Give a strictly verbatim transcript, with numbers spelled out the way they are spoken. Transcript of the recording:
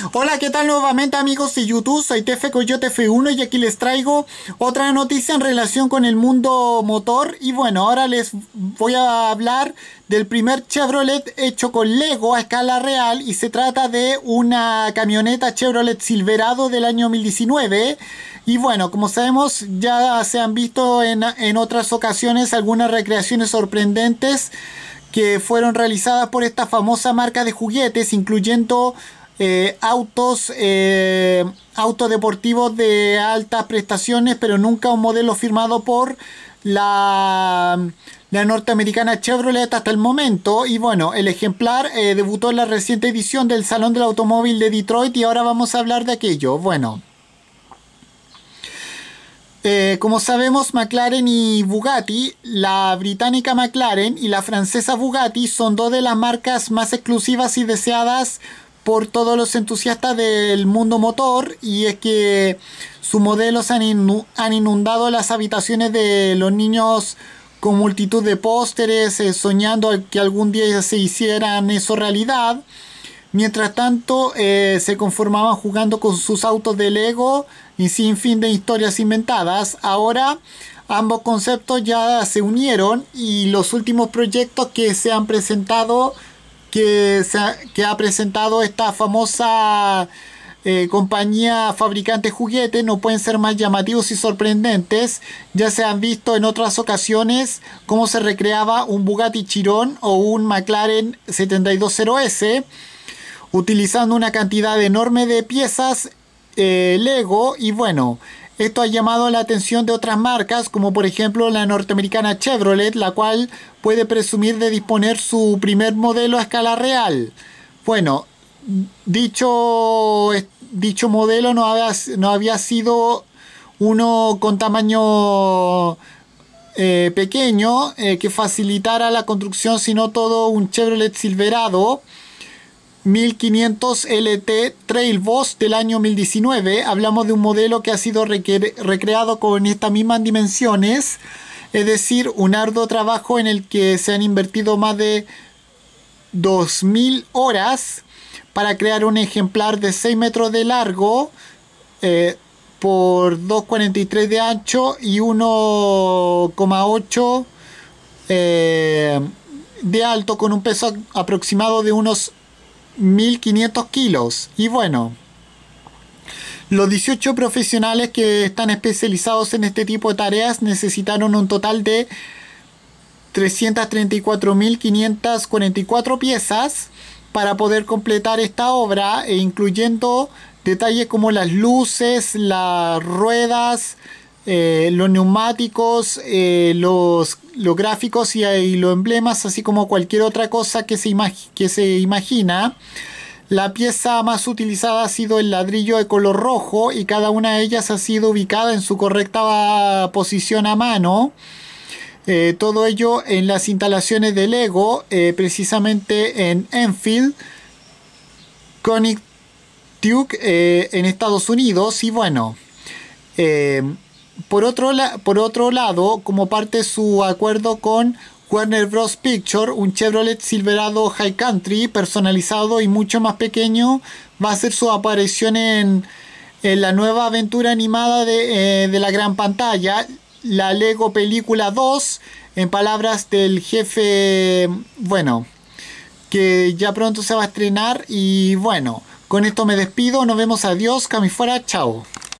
Hola, ¿qué tal nuevamente amigos de YouTube? Soy Tefe Coyote F uno y aquí les traigo otra noticia en relación con el mundo motor. Y bueno, ahora les voy a hablar del primer Chevrolet hecho con Lego a escala real. Y se trata de una camioneta Chevrolet Silverado del año dos mil diecinueve. Y bueno, como sabemos, ya se han visto en, en otras ocasiones algunas recreaciones sorprendentes que fueron realizadas por esta famosa marca de juguetes, incluyendo eh, autos, eh, autos deportivos de altas prestaciones, pero nunca un modelo firmado por la, la norteamericana Chevrolet hasta el momento. Y bueno, el ejemplar eh, debutó en la reciente edición del Salón del Automóvil de Detroit y ahora vamos a hablar de aquello. Bueno. Eh, como sabemos, McLaren y Bugatti, la británica McLaren y la francesa Bugatti son dos de las marcas más exclusivas y deseadas por todos los entusiastas del mundo motor, y es que sus modelos han, inu han inundado las habitaciones de los niños con multitud de pósteres, eh, soñando que algún día se hicieran eso realidad. Mientras tanto, eh, se conformaban jugando con sus autos de Lego y sin fin de historias inventadas. Ahora ambos conceptos ya se unieron y los últimos proyectos que se han presentado, que, se ha, que ha presentado esta famosa eh, compañía fabricante de juguetes, no pueden ser más llamativos y sorprendentes. Ya se han visto en otras ocasiones cómo se recreaba un Bugatti Chiron o un McLaren setenta y dos cero ese. Utilizando una cantidad enorme de piezas eh, Lego. Y bueno, esto ha llamado la atención de otras marcas, como por ejemplo la norteamericana Chevrolet, la cual puede presumir de disponer su primer modelo a escala real. Bueno, dicho, dicho modelo no había, no había sido uno con tamaño eh, pequeño eh, que facilitara la construcción, sino todo un Chevrolet Silverado mil quinientos L T Trail Boss del año dos mil diecinueve. Hablamos de un modelo que ha sido recreado con estas mismas dimensiones, es decir, un arduo trabajo en el que se han invertido más de dos mil horas para crear un ejemplar de seis metros de largo eh, por dos cuarenta y tres de ancho y uno coma ocho eh, de alto, con un peso aproximado de unos mil quinientos kilos. Y bueno, los dieciocho profesionales que están especializados en este tipo de tareas necesitaron un total de trescientas treinta y cuatro mil quinientas cuarenta y cuatro piezas para poder completar esta obra, e incluyendo detalles como las luces, las ruedas, eh, los neumáticos, eh, los, los gráficos y, y los emblemas, así como cualquier otra cosa que se, imag que se imagina. La pieza más utilizada ha sido el ladrillo de color rojo, y cada una de ellas ha sido ubicada en su correcta posición a mano. Eh, todo ello en las instalaciones de Lego, eh, precisamente en Enfield, Connecticut, eh, en Estados Unidos. Y bueno, eh, Por otro, por otro lado, como parte de su acuerdo con Warner Bros. Pictures, un Chevrolet Silverado High Country personalizado y mucho más pequeño va a hacer su aparición en, en la nueva aventura animada de, eh, de la gran pantalla, la Lego Película dos, en palabras del jefe, bueno, que ya pronto se va a estrenar. Y bueno, con esto me despido, nos vemos, adiós, cami fuera, chao.